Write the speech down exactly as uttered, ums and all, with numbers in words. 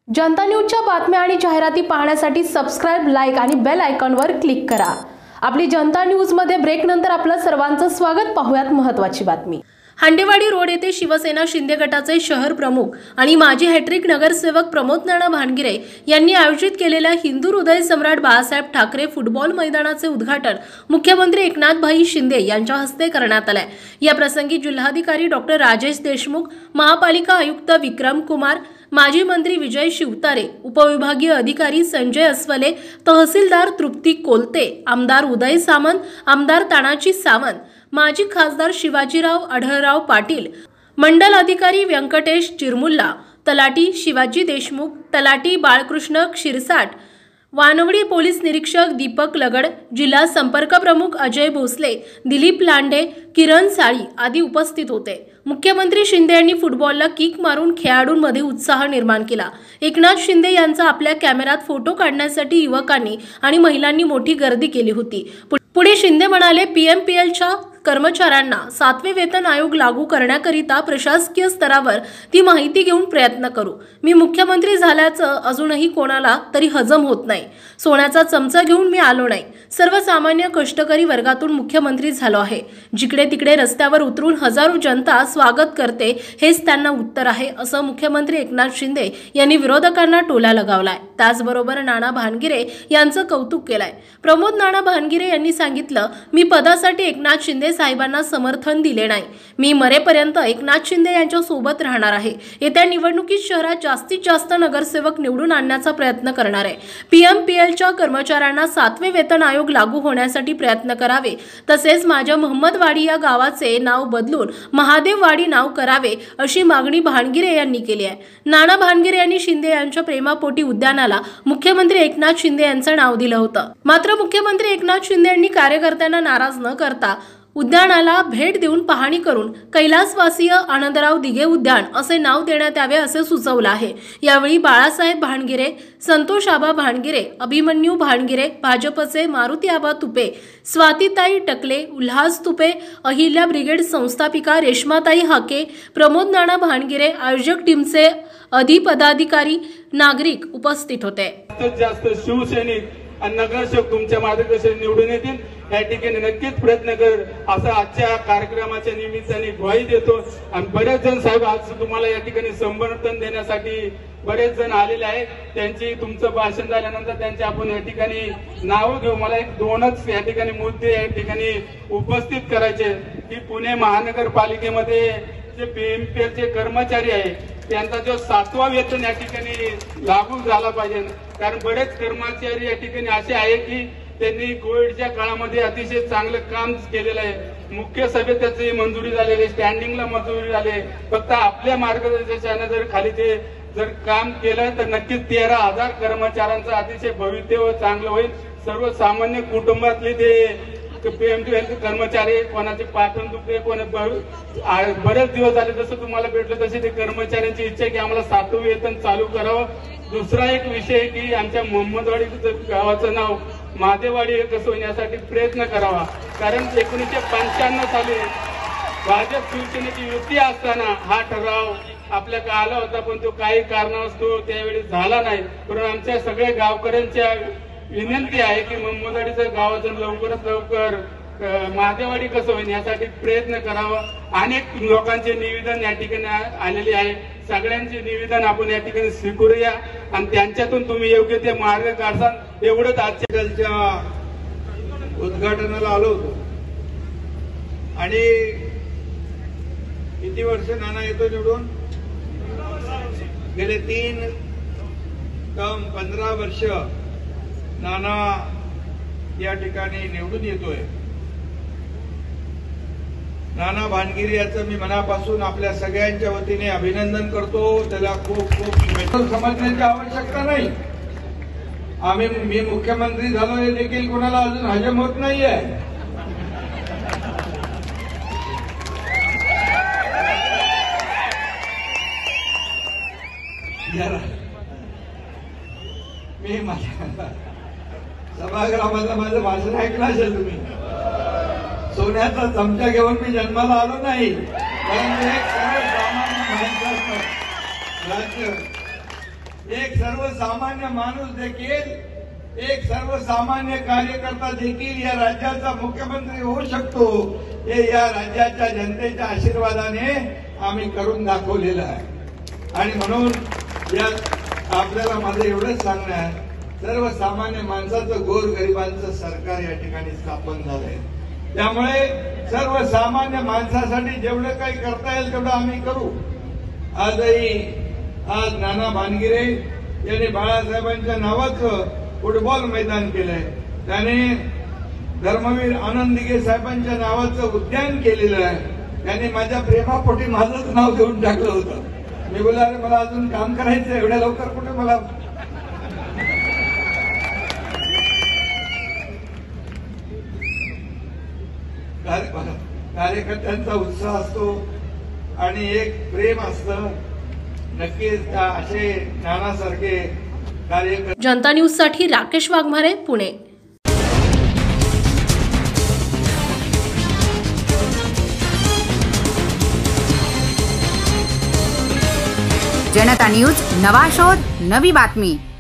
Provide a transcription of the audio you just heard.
जनता न्यूजच्या बातम्या आणि जाहिराती पाहण्यासाठी सबस्क्राइब, लाईक आणि बेल आयकॉनवर क्लिक करा। आपली जनता न्यूज मध्ये ब्रेक नंतर आपलं सर्वांचं स्वागत। पाहूयात महत्त्वाची बातमी। हांडेवाडी रोड येथे शिवसेना शिंदे गटाचे शहर प्रमुख आणि माजी हॅट्रिक नगरसेवक प्रमोद नाना भानगिरे यांनी आयोजित केलेल्या हिंदू हृदय सम्राट बाळासाहेब ठाकरे फुटबॉल मैदानाचे उद्घाटन मुख्यमंत्री एकनाथभाई शिंदे यांच्या हस्ते करण्यात आले। या प्रसंगी जिल्हाधिकारी डॉक्टर राजेश देशमुख, महापालिका आयुक्त विक्रम कुमार, माजी मंत्री विजय शिवतारे, उपविभागीय अधिकारी संजय अस्वले, तहसीलदार तृप्ती कोलते, आमदार उदय सामंत, आमदार तानाजी सावंत, माजी खासदार शिवाजीराव आढळराव पाटील, मंडल अधिकारी व्यंकटेश चिरमुल्ला, तलाठी शिवाजी देशमुख, तलाठी बाळकृष्ण क्षीरसाट, वानवडी पोलीस निरीक्षक दीपक लगड, जिल्हा संपर्क प्रमुख अजय भोसले, दिलीप लांडे, किरण साळी आदी उपस्थित होते। मुख्यमंत्री शिंदे यांनी फुटबॉलला किक मारून खेळाडूंमध्ये उत्साह निर्माण केला। एकनाथ शिंदे यांचा आपल्या कॅमेऱ्यात फोटो काढण्यासाठी युवकांनी आणि महिलांनी मोठी गर्दी केली होती। पुढे शिंदे म्हणाले, पीएमपीएलच्या कर्मचाऱ्यांना सातवे वेतन आयोग लागू करण्याकरिता प्रशासकीय स्तरावर ती माहिती घेऊन प्रयत्न करू। मी मुख्यमंत्री झाल्याचं अजूनही कोणाला तरी हजम होत नाही। सोन्याचा चमचा घेऊन मी आलो नाही, सर्वसामान्य कष्टकरी वर्गातून मुख्यमंत्री झालो आहे। जिकडे तिकडे रस्त्यावर उतरून हजारो जनता स्वागत करते, हेच त्यांना उत्तर आहे, असं मुख्यमंत्री एकनाथ शिंदे यांनी विरोधकांना टोला लगावलाय। त्याचबरोबर नाना भानगिरे यांचं कौतुक केलंय। प्रमोद नाना भानगिरे यांनी सांगितलं, मी पदासाठी एकनाथ शिंदे साहेबांना समर्थन दिले नाही। मी मरेपर्यंत एकनाथ शिंदे यांच्या सोबत राहणार आहे। येत्या निवडणुकीत शहरात जास्तीत जास्त नगरसेवक निवडून आणण्याचा प्रयत्न करणार आहे। पीएमपीएलच्या कर्मचाऱ्यांना सातवे वेतन आयोग लागू होण्यासाठी प्रयत्न करावे, तसेच माझ्या महम्मदवाडी या गावाचे नाव बदलून महादेववाडी नाव करावे, अशी मागणी भानगिरे यांनी केली आहे। नाना भानगिरे यांनी शिंदे यांच्या प्रेमापोटी उद्यानाला मुख्यमंत्री एकनाथ शिंदे यांचं नाव दिलं होतं। मात्र मुख्यमंत्री एकनाथ शिंदे यांनी कार्यकर्त्यांना नाराज न करता उद्यानाला भेट देऊन पाहणी करून कैलासवासीय आनंदराव दिघे उद्यान असे नाव देण्यात यावे असे सुचवलं आहे। यावेळी बाळासाहेब भानगिरे, संतोष आबा भानगिरे, अभिमन्यू भानगिरे, भाजपचे मारुती आबा तुपे, स्वातीताई टकले, उल्हास तुपे, अहिल्या ब्रिगेड संस्थापिका रेश्माताई हाके, प्रमोद नाना भानगिरे, आयोजक टीमचे अधिपदाधिकारी, नागरिक उपस्थित होते। जास्त शिवसैनिक आणि नगरसेवक तुमच्या मार्गदर्शनाने निवडून येतील या ठिकाणी नक्कीच प्रयत्न कर, असं आजच्या कार्यक्रमाच्या निमित्ताने ग्वाही देतो। आणि बरेच जण साहेब आज तुम्हाला या ठिकाणी समर्थन देण्यासाठी बरेच जण आलेले आहेत। त्यांची तुमचं भाषण झाल्यानंतर त्यांचे आपण या ठिकाणी नाव घेऊ। मला एक दोनच या ठिकाणी मुद्दे या ठिकाणी उपस्थित करायचे की पुणे महानगरपालिकेमध्ये जे पीएमपीएलचे कर्मचारी आहेत त्यांचा जो सातवा वेतन या ठिकाणी लागू झाला पाहिजे, कारण बरेच कर्मचारी या ठिकाणी असे आहे की त्यांनी कोविडच्या काळामध्ये अतिशय चांगलं काम केलेलं आहे। मुख्य सभेत त्याची मंजुरी झालेली, स्टँडिंगला मंजुरी झाली। फक्त आपल्या मार्गदर्शनाने जर खाली ते जर काम केलं तर नक्कीच तेरा हजार कर्मचाऱ्यांचं अतिशय भवितव्य चांगलं होईल। सर्वसामान्य कुटुंबातले ते पीएमपीएलचे कर्मचारी, कोणाचे पाठण दुखते, कोणा बरेच दिवस झाले जसं तुम्हाला भेटलं तसे ते कर्मचाऱ्यांची इच्छा की आम्हाला सातवं वेतन चालू करावं। दुसरा एक विषय की आमच्या महम्मदवाडी गावाचं नाव महादेववाडी कसं होण्यासाठी प्रयत्न करावा, कारण एकोणीसशे पंच्याण्णव साली भाजप शिवसेनेची युती असताना हा ठराव आपल्याकडे आला होता, पण तो काही कारणास्तव त्यावेळी झाला नाही। पण आमच्या सगळ्या गावकऱ्यांच्या विनंती आहे की महम्मदवाडीचं गावाचं लवकरात लवकर महादेववाडी कसं होईल यासाठी प्रयत्न करावा। अनेक लोकांचे निवेदन या ठिकाणी आलेले आहे, सगळ्यांचे निवेदन आपण या ठिकाणी स्वीकारूया आणि त्यांच्यातून तुम्ही योग्य ते मार्ग काढसाल एवढंच आजच्या उद्घाटनाला आलो होतो। आणि किती वर्ष नाना येतो निवडून? गेले तीन टर्म पंधरा वर्ष नाना या ठिकाणी निवडून येतोय। नाना भानगिरे याचं मी मनापासून आपल्या सगळ्यांच्या वतीने अभिनंदन करतो। त्याला खूप खूप शुभेच्छा। समजण्याची आवश्यकता नाही। आम्ही मी मुख्यमंत्री झालो हे देखील कोणाला अजून हजम होत नाहीये। मी माझ्या सभागृहामधलं माझं भाषण ऐकलं असेल तुम्ही। सोन्याचा चमचा घेऊन मी जन्माला आलो नाही, परंतु एक सर्वसामान्य माणसाचं राज्य एक सर्वसामान्य माणूस देखील, एक सर्वसामान्य कार्यकर्ता देखील या राज्याचा मुख्यमंत्री होऊ शकतो, हे या राज्याच्या जनतेच्या आशीर्वादाने आम्ही करून दाखवलेलं आहे. आणि म्हणून या आपल्याला माझं एवढंच सांगणं आहे, सर्वसामान्य माणसाचं, गोरगरिबांचं सरकार या ठिकाणी स्थापन झालंय. त्यामुळे सर्वसामान्य माणसासाठी जेवढं काही करता येईल तेवढं आम्ही करू. आजही आज नाना भानगिरे यांनी बाळासाहेबांच्या नावाचं फुटबॉल मैदान केलंय. त्याने धर्मवीर आनंद दिघे साहेबांच्या नावाचं उद्यान केलेलं आहे. त्यांनी माझ्या प्रेमापोटी माझंच नाव देऊन टाकलं होतं. मी बोलला, अरे मला अजून काम करायचं, एवढ्या लवकर कुठे मला. कार्यकर्त्यांचा उत्साह असतो आणि एक प्रेम असतं. नक्कीच त्या असे नानासारखे कार्यकर्ते. जनता न्यूज साठी राकेश वाघमारे, पुणे. जनता न्यूज, नवा शोध, नवी बातमी.